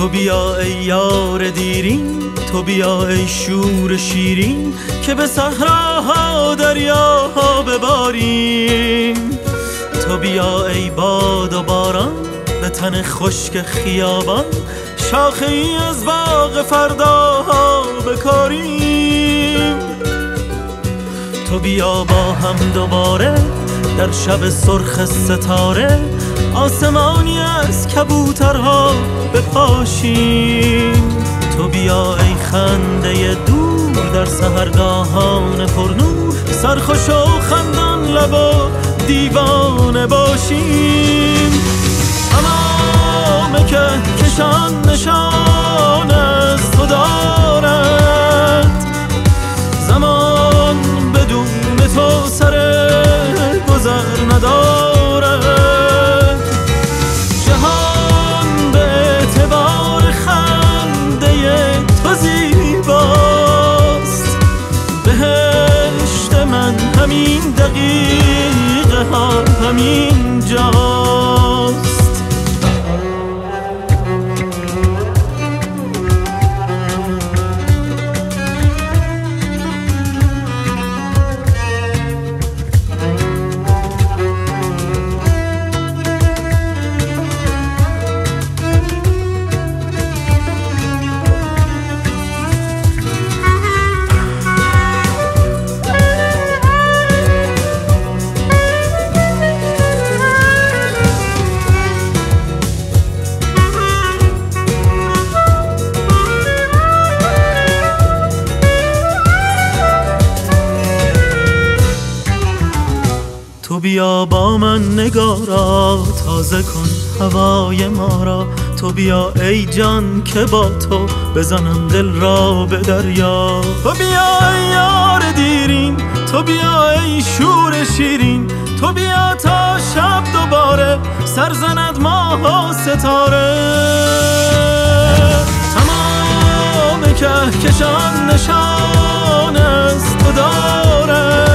تو بیا ای یار دیرین، تو بیا ای شور شیرین، که به صحراها دریاها بباریم. تو بیا ای باد و باران، به تن خشک خیابان، شاخه ای از باغ فرداها بکاریم. تو بیا با هم دوباره در شب سرخ ستاره، آسمانی از کبوترها بپاشیم. تو بیا ای خنده دور در سحرگاهان پرنور، سرخوش و خندان لب و دیوانه باشیم. تمام که کشان نشان از تو دارد، زمان بدون تو سر گذر ندارد. جهان به اعتبار خنده تو زیباست، بهشت من همین دقیقه ها همین جاست. تو بیا با من نگارا، تازه کن هوای ما را. تو بیا ای جان که با تو بزنم دل را به دریا. تو بیا ای یار دیرین، تو بیا ای شور شیرین، تو بیا تا شب دوباره سر زند ماه و ستاره. تمام کهکشان نشان از تو داره،